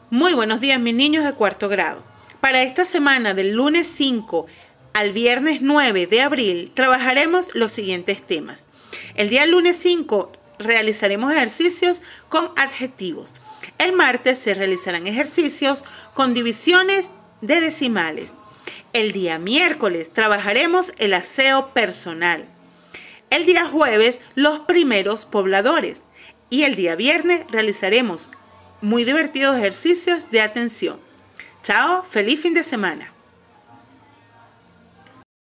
Muy buenos días, mis niños de cuarto grado. Para esta semana, del lunes 5 al viernes 9 de abril, trabajaremos los siguientes temas. El día lunes 5 realizaremos ejercicios con adjetivos. El martes se realizarán ejercicios con divisiones de decimales. El día miércoles trabajaremos el aseo personal. El día jueves, los primeros pobladores. Y el día viernes realizaremos muy divertidos ejercicios de atención. Chao, feliz fin de semana.